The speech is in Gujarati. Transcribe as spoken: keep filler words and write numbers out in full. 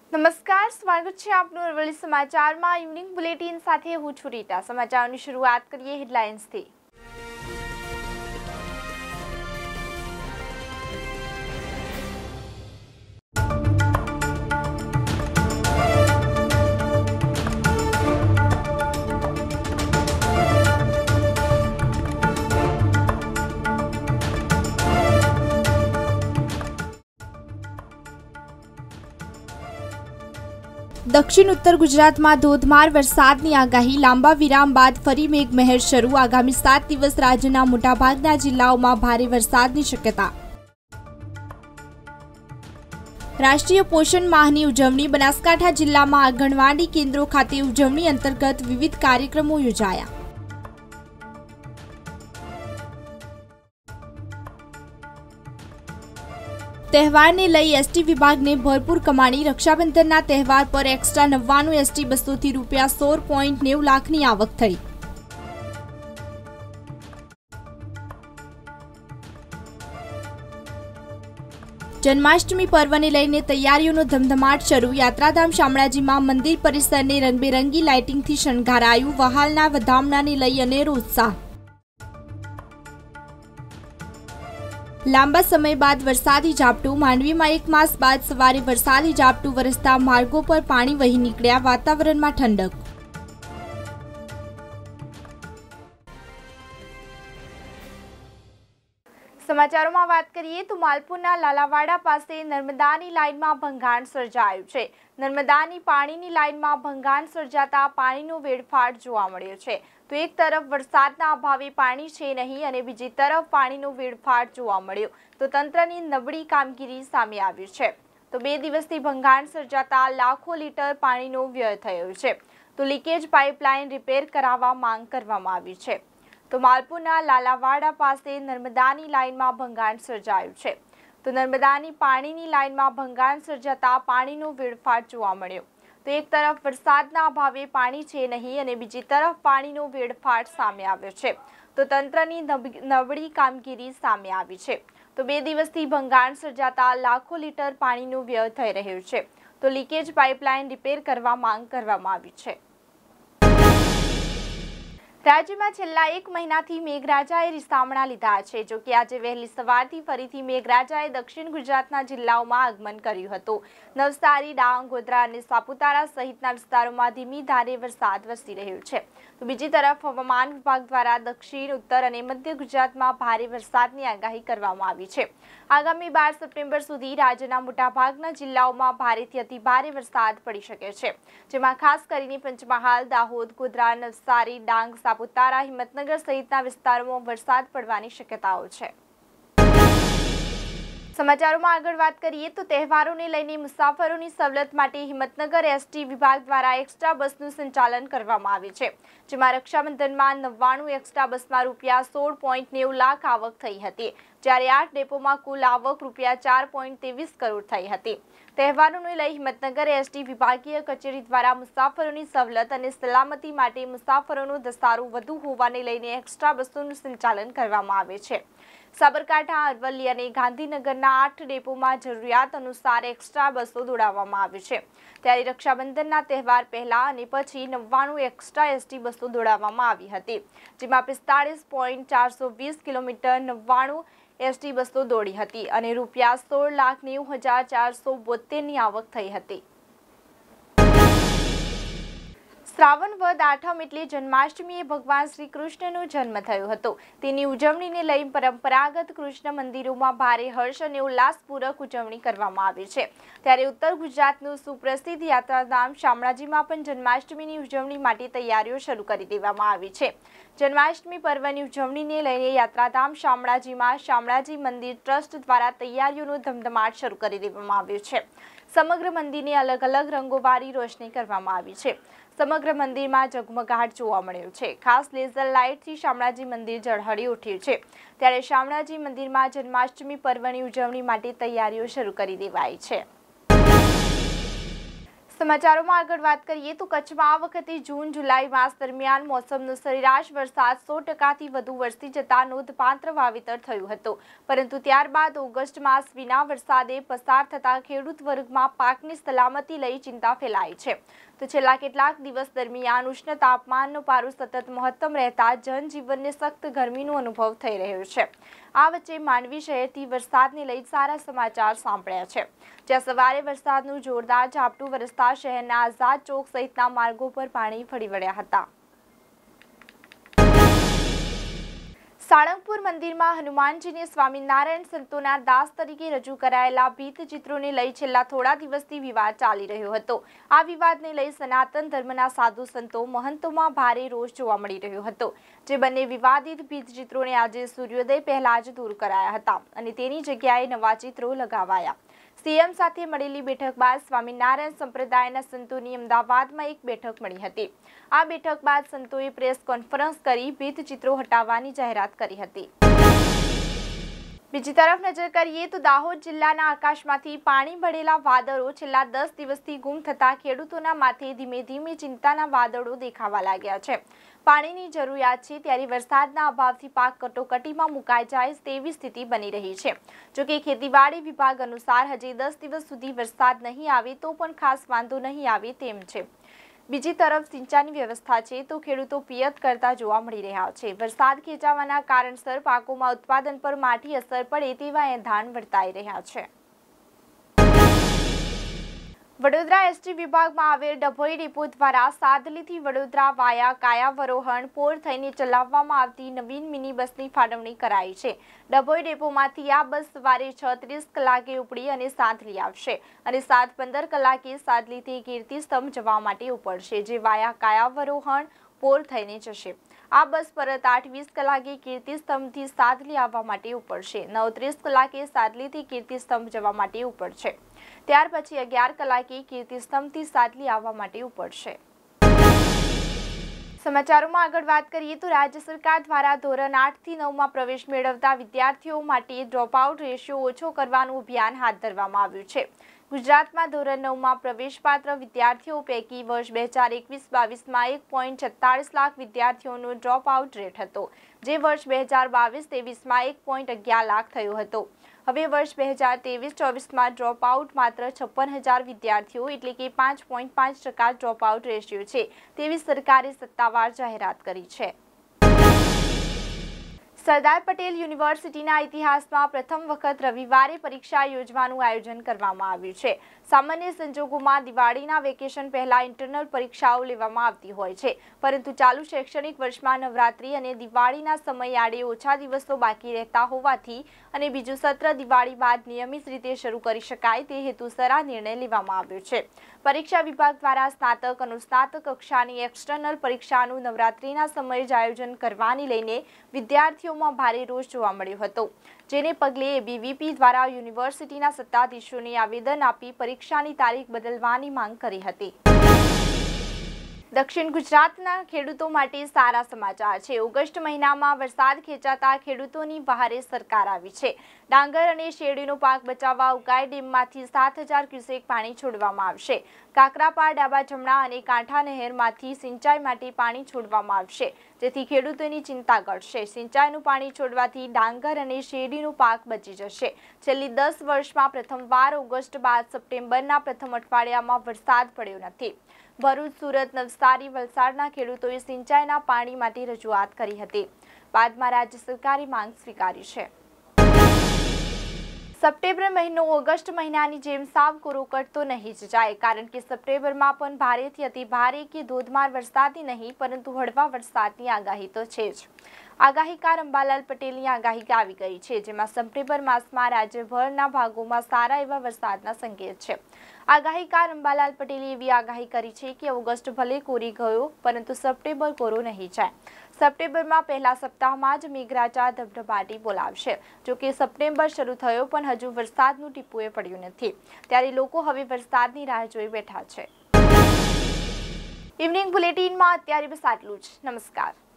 નમસ્કાર, સ્વાગત છે આપનું અરવલ્લી સમાચારમાં ઇવનિંગ બુલેટિન સાથે હું છું રીટા। સમાચારોની શરૂઆત કરીએ હેડલાઇન્સથી। દક્ષિણ ઉત્તર ગુજરાતમાં ધોધમાર વરસાદની આગાહી। લાંબા વિરામ બાદ ફરી મેઘમહેર શરૂ। આગામી સાત દિવસ રાજ્યના મોટાભાગના જિલ્લાઓમાં ભારે વરસાદની શક્યતા। રાષ્ટ્રીય પોષણ માહની ઉજવણી। બનાસકાંઠા જિલ્લામાં આંગણવાડી કેન્દ્રો ખાતે ઉજવણી અંતર્ગત વિવિધ કાર્યક્રમો યોજાયા। તહેવારને લઈ એસટી વિભાગને ભરપૂર કમાણી। રક્ષાબંધનના તહેવાર પર એક્સ્ટ્રા નવ્વાણું એસટી બસોથી રૂપિયા સોળ પોઈન્ટ નેવું લાખની આવક થઈ। જન્માષ્ટમી પર્વને લઈને તૈયારીઓનો ધમધમાટ શરૂ। યાત્રાધામ શામળાજીમાં મંદિર પરિસરને રંગબેરંગી લાઇટિંગથી શણગારાયું। વહાલના વધામણાને લઈ અનેરો ઉત્સાહ। લાંબા સમય બાદ વરસાદી ઝાપટું। માંડવીમાં એક માસ બાદ સવારે વરસાદી ઝાપટું વરસતા માર્ગો પર પાણી વહી નીકળ્યા। વાતાવરણમાં ઠંડક। સમાચારોમાં વાત કરીએ તો માલપુરના લાલાવાડા પાસે નર્મદાની લાઇનમાં ભંગાણ સર્જાયું છે। નર્મદાની પાણીની લાઇનમાં ભંગાણ સર્જાતા પાણીનો વેડફાટ જોવા મળ્યો છે। તો એક તરફ વરસાદના અભાવે પાણી છે નહીં અને બીજી તરફ પાણીનો વેડફાટ જોવા મળ્યો તો તંત્રની નબળી કામગીરી સામે આવી છે। તો બે દિવસથી ભંગાણ સર્જાતા લાખો લીટર પાણીનો વ્યય થયો છે। તો લીકેજ પાઇપલાઇન રિપેર કરાવવા માંગ કરવામાં આવી છે। તો માલપુરના લાલાવાડા પાસે નર્મદાની લાઇનમાં ભંગાણ સર્જાયું છે। તો નર્મદાની પાણીની લાઇનમાં ભંગાણ સર્જાતા પાણીનો વેડફાટ જોવા મળ્યો તો એક તરફ વરસાદના અભાવે પાણી છે નહીં અને બીજી તરફ પાણીનો વેડફાટ સામે આવ્યો છે તો તંત્રની નબળી કામગીરી સામે આવી છે। તો બે દિવસથી ભંગાણ સર્જાતા લાખો લીટર પાણીનો વ્યય થઈ રહ્યો છે તો લીકેજ પાઇપલાઇન રિપેર કરવા માંગ કરવામાં આવી છે। રાજ્યમાં છેલ્લા એક મહિનાથી મેઘરાજાએ રીસામણા લીધા છે। જો કે આજે વહેલી સવારથી ફરીથી મેઘરાજાએ દક્ષિણ ગુજરાતના જિલ્લાઓમાં આગમન કર્યું હતું। નવસારી, ડાંગ, ગોધરા અને સાપુતારા સહિતના વિસ્તારોમાં ધીમી ધારે વરસાદ વરસી રહ્યો છે તો બીજી તરફ હવામાન વિભાગ દ્વારા દક્ષિણ, ઉત્તર અને મધ્ય ગુજરાતમાં ભારે વરસાદની આગાહી કરવામાં આવી છે। આગામી બાર સપ્ટેમ્બર સુધી રાજ્યના મોટાભાગના જિલ્લાઓમાં ભારેથી અતિ ભારે વરસાદ પડી શકે છે જેમાં ખાસ કરીને પંચમહાલ, દાહોદ, ગોધરા, નવસારી, ડાંગ, સાપુતારા, હિંમતનગર સહિતના વિસ્તારોમાં વરસાદ પડવાની શક્યતાઓ છે। સમાચારોમાં આગળ વાત કરીએ તો તહેવારોને લઈને મુસાફરોની સવલત માટે હિંમતનગર એસટી વિભાગ દ્વારા એક્સ્ટ્રા બસનું સંચાલન કરવામાં આવ્યું છે જેમાં રક્ષાબંધનમાં નવ્વાણું એક્સ્ટ્રા બસમાં રૂપિયા સોળ પોઈન્ટ નેવું લાખ આવક થઈ હતી જ્યારે આઠ ડેપોમાં કુલ આવક રૂપિયા ચાર પોઈન્ટ ત્રેવીસ કરોડ થઈ હતી। તહેવારોને લઈ હિંમતનગર એસટી વિભાગીય કચેરી દ્વારા મુસાફરોની સવલત અને સલામતી માટે મુસાફરોનો ધસારો વધુ હોવાને લઈને એક્સ્ટ્રા બસોનું સંચાલન કરવામાં આવે છે। સાબરકાંઠા, અરવલ્લી અને ગાંધીનગરના આઠ ડેપોમાં જરૂરિયાત અનુસાર એક્સ્ટ્રા બસો દોડાવવામાં આવી છે ત્યારે રક્ષાબંધનના તહેવાર પહેલા અને પછી નવ્વાણું એક્સ્ટ્રા એસટી બસો દોડાવવામાં આવી હતી જેમાં પિસ્તાળીસ પોઈન્ટ ચારસો વીસ કિલોમીટર નવ્વાણું એસટી બસો દોડી હતી અને રૂપિયા સોળ લાખ નેવું હજાર ચારસો બોતેરની આવક થઈ હતી। શ્રાવણ વદ આઠમ એટલે જન્માષ્ટમીએ ભગવાન શ્રી કૃષ્ણનો જન્મ થયો હતો તેની ઉજવણીને લઈ પરંપરાગત કૃષ્ણ મંદિરોમાં ભારે હર્ષ અને ઉલ્લાસપૂર્વક ઉજવણી કરવામાં આવે છે ત્યારે ઉત્તર ગુજરાતનું સુપ્રસિદ્ધ યાત્રાધામ શામળાજીમાં પણ જન્માષ્ટમીની ઉજવણી માટે તૈયારીઓ શરૂ કરી દેવામાં આવી છે। જન્માષ્ટમી પર્વની ઉજવણીને લઈને યાત્રાધામ શામળાજીમાં શામળાજી મંદિર ટ્રસ્ટ દ્વારા તૈયારીઓનો ધમધમાટ શરૂ કરી દેવામાં આવ્યો છે। સમગ્ર મંદિરને અલગ અલગ રંગોવાળી રોશની કરવામાં આવી છે। સમગ્ર મંદિરમાં ઝગમગાટ જોવા મળ્યો છે। ખાસ લેઝર લાઇટથી શામળાજી મંદિર ઝળહળી ઉઠ્યું છે ત્યારે શામળાજી મંદિરમાં જન્માષ્ટમી પર્વની ઉજવણી માટે તૈયારીઓ શરૂ કરી દેવાઈ છે। સમાચારોમાં આગળ વાત કરીએ તો કચ્છમાં આ વખતે જૂન જુલાઈ માસ દરમિયાન મોસમનો સરેરાશ વરસાદ સો ટકાથી વધુ વરસી જતા નોંધપાત્ર વાવેતર થયું હતું, પરંતુ ત્યારબાદ ઓગસ્ટ માસ વિના વરસાદે પસાર થતા ખેડૂત વર્ગમાં પાકની સલામતી લઈ ચિંતા ફેલાઈ છે. તો છેલ્લા કેટલાક દિવસ દરમિયાન ઉષ્ણ તાપમાનનો પારો સતત મહત્તમ રહેતા જનજીવનને સખ્ત ગરમીનો અનુભવ થઈ રહ્યો છે. આ વચ્ચે માંડવી શહેરથી વરસાદને લઈ સારા સમાચાર સાંભળ્યા છે, જ્યાં સવારે વરસાદનું જોરદાર ઝાપટું વરસતા શહેરના આઝાદ ચોક સહિતના માર્ગો પર પાણી ફરી વળ્યા હતા. સાળંગપુર મંદિરમાં હનુમાનજીને સ્વામિનારાયણ સંતોના દાસ તરીકે રજૂ કરાયેલા ભીંતચિત્રોને લઈ છેલ્લા થોડા દિવસથી વિવાદ ચાલી રહ્યો હતો. આ વિવાદને લઈ સનાતન ધર્મના સાધુ સંતો મહંતોમાં ભારે રોષ જોવા મળી રહ્યો હતો, જે બંને વિવાદિત ભીંતચિત્રોને આજે સૂર્યોદય પહેલા જ દૂર કરાયા હતા અને તેની જગ્યાએ નવા ચિત્રો લગાવાયા. સીએમ સાથે મળેલી બેઠક બાદ સ્વામિનારાયણ સંપ્રદાયના સંતોની અમદાવાદમાં એક બેઠક મળી હતી. આ બેઠક બાદ સંતોએ પ્રેસ કોન્ફરન્સ કરી ભીંતચિત્રો હટાવવાની જાહેરાત કરી હતી. બીજી તરફ નજર કરીએ તો દાહોદ જિલ્લાના આકાશમાંથી પાણી ભરેલા વાદળો છેલ્લા દસ દિવસથી ગુમ થતા ખેડૂતોના માથે ધીમે ધીમે ચિંતાના વાદળો દેખાવા લાગ્યા છે. પાણીની જરૂરિયાત છે ત્યારે વરસાદના અભાવથી પાક કટોકટીમાં મુકાઈ જાય તેવી સ્થિતિ બની રહી છે. જોકે ખેતીવાડી વિભાગ અનુસાર હજી દસ દિવસ સુધી વરસાદ નહીં આવે તો પણ ખાસ વાંધો નહીં આવે તેમ છે. બીજી તરફ સિંચાઈની વ્યવસ્થા છે તો ખેડૂતો પિયત કરતા જોવા મળી રહ્યા છે. વરસાદ ખેંચાવાના કારણસર પાકોમાં ઉત્પાદન પર માઠી અસર પડે તેવા એંધાણ વર્તાઈ રહ્યા છે. વડોદરા એસટી વિભાગમાં આવેલ ડભોઈ ડેપો દ્વારા સાદલીથી વડોદરા વાયા કાયાવરોહણ પોર થઈને ચલાવવામાં આવતી નવીન મિની બસની ફાળવણી કરાઈ છે. ડભોઈ ડેપોમાંથી આ બસ સવારે છ ત્રીસ કલાકે ઉપડી અને સાંથલી આવશે અને સાત પંદર કલાકે સાદલીથી કીર્તિ સ્તંભ જવા માટે ઉપડશે, જે વાયા કાયાવરોહણ પોર થઈને જશે. આ બસ પરત આઠ વીસ કલાકે કીર્તિ સ્તંભથી સાદલી આવવા માટે ઉપડશે. નવ ત્રીસ કલાકે સાદલીથી કીર્તિ સ્તંભ જવા માટે ઉપડશે. ત્યાર પછી અગિયાર કલાકે કીર્તિ સ્તંભથી સાદલી આવવા માટે ઉપડશે. સમાચારોમાં આગળ વાત કરીએ તો રાજ્ય સરકાર દ્વારા ધોરણ આઠ થી નવ માં પ્રવેશ મેળવતા વિદ્યાર્થીઓ માટે ડ્રોપઆઉટ રેશિયો ઓછો કરવાનું અભિયાન હાથ ધરવામાં આવ્યું છે. ગુજરાતમાં ધોરણ નવ માં પ્રવેશપાત્ર વિદ્યાર્થીઓ પૈકી વર્ષ બે હજાર એકવીસ બાવીસમાં એક પોઈન્ટ છેતાળીસ લાખ વિદ્યાર્થીઓનો ડ્રોપઆઉટ રેટ હતો, જે વર્ષ બે હજાર બાવીસ ત્રેવીસમાં એક પોઈન્ટ અગિયાર લાખ થયો હતો. હવે વર્ષ બે હજાર ત્રેવીસ ચોવીસમાં ડ્રોપઆઉટ માત્ર છપ્પન હજાર વિદ્યાર્થીઓ એટલે કે પાંચ પોઈન્ટ પાંચ ટકા ડ્રોપઆઉટ રેશિયો છે તેવી સરકારે સત્તાવાર જાહેરાત કરી છે. સરદાર પટેલ યુનિવર્સિટીના ઇતિહાસમાં પ્રથમ વખત રવિવારે પરીક્ષા યોજવાનું આયોજન કરવામાં આવ્યું છે. સામાન્ય સંજોગોમાં દિવાળીના વેકેશન પહેલા ઇન્ટરનલ પરીક્ષાઓ લેવામાં આવતી હોય છે, પરંતુ ચાલુ શૈક્ષણિક વર્ષમાં નવરાત્રી અને દિવાળીના સમયગાળે ઓછા દિવસો બાકી રહેતા હોવાથી અને બીજું સત્ર દિવાળી બાદ નિયમિત રીતે શરૂ કરી શકાય તે હેતુસર આ નિર્ણય લેવામાં આવ્યો છે. પરીક્ષા વિભાગ દ્વારા સ્નાતક અનુસ્નાતક કક્ષાની એક્સટર્નલ પરીક્ષાનું નવરાત્રીના સમયે જ આયોજન કરવાની લઈને વિદ્યાર્થીઓમાં ભારે રોષ જોવા મળ્યો હતો, જેને પગલે એબીવીપી દ્વારા યુનિવર્સિટીના સત્તાધીશોને આવેદન આપી પરીક્ષાની તારીખ બદલવાની માંગ કરી હતી. દક્ષિણ ગુજરાતના ખેડૂતો માટે સારા સમાચાર છે. ઓગસ્ટ મહિનામાં વરસાદ ખેંચાતા ખેડૂતોની વહારે સરકાર આવી છે. ડાંગર અને શેરડીનો પાક બચાવવા ઉકાઈ ડેમમાંથી સાત હજાર ક્યુસેક પાણી છોડવામાં આવશે. કાકરાપાર, ડાબા જમણા અને કાંઠા નહેરમાંથી સિંચાઈ માટે પાણી છોડવામાં આવશે, જેથી ખેડૂતોની ચિંતા ઘટશે. સિંચાઈનું પાણી છોડવાથી ડાંગર અને શેરડીનો પાક બચી જશે. છેલ્લી દસ વર્ષમાં પ્રથમવાર ઓગસ્ટ બાદ સપ્ટેમ્બરના પ્રથમ અઠવાડિયામાં વરસાદ પડ્યો નથી. ભરૂચ, સુરત, નવસારી, વલસાડના ખેડૂતોએ સિંચાઈના પાણી માટે રજૂઆત કરી હતી. બાદમાં રાજ્ય સરકારે માંગ સ્વીકારી છે. સપ્ટેમ્બર મહિનો ઓગસ્ટ મહિનાની જેમ સાવ કોરો કટતો નહીં જ જાય, કારણ કે સપ્ટેમ્બરમાં પણ ભારેથી અતિ ભારે કે ધોધમાર વરસાદની નહીં પરંતુ હળવા વરસાદની આગાહી તો છે જ. આગાહીકાર અંબાલાલ પટેલની આગાહી આવી ગઈ છે, જેમાં સપ્ટેમ્બર માસમાં રાજ્યભરના ભાગોમાં સારા એવા વરસાદના સંકેત છે. આગાહીકાર અંબાલાલ પટેલે એવી આગાહી કરી છે કે ઓગસ્ટ ભલે કોરી ગયો પરંતુ સપ્ટેમ્બર કોરો નહીં જાય. સપ્ટેમ્બરમાં પહેલા સપ્તાહમાં જ મેઘરાજા ધબધબાટી બોલાવશે. જોકે સપ્ટેમ્બર શરૂ થયો પણ હજુ વરસાદનું ટીપું પડ્યું નથી, ત્યારે લોકો હવે વરસાદની રાહ જોઈ બેઠા છે. ઇવનિંગ બુલેટિનમાં અત્યારે બસ આટલું જ. નમસ્કાર.